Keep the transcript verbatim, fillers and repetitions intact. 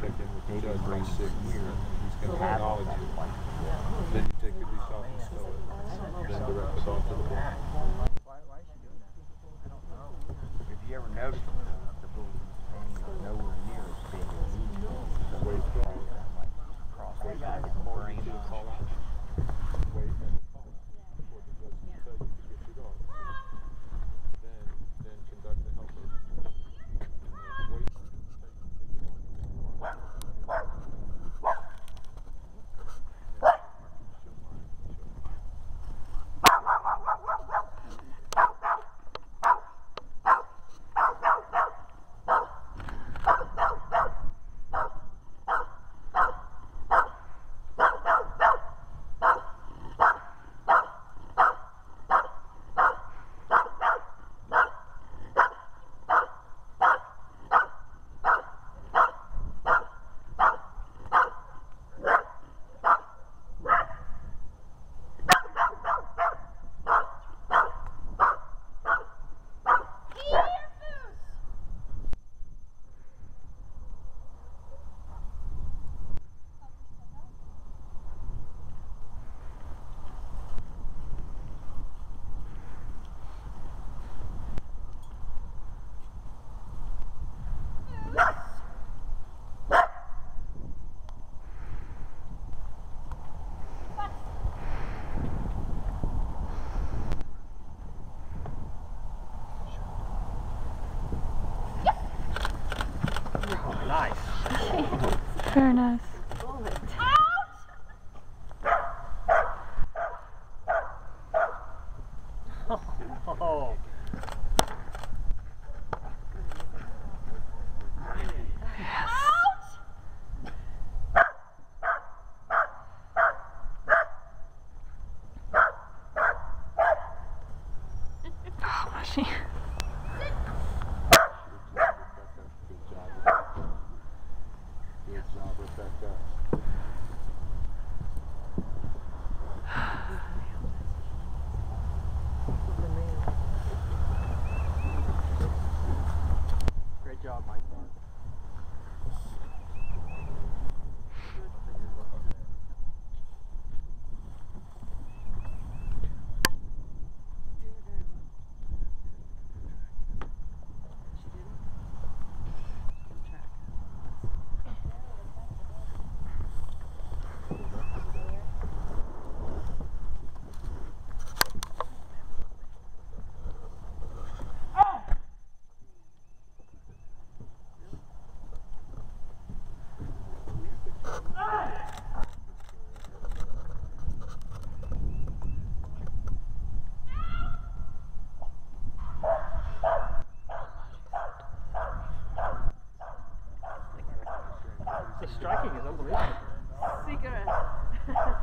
check in with the judge by sick year. He's going to acknowledge it. Then you take the leash off and stow it. Then direct the dog to the block. If you ever notice the bull's nowhere near as big as he is, Wait for it. cross Wait the for the brain to call out. Wait and call out before the judge can tell you to get your dog. Then, then conduct the helper. And then wait until you take the dog to the bar. Nice. Very nice. Oh. Oh, was she? Good job, Rebecca. Great job, Mike. The striking is unbelievable. Cigarette.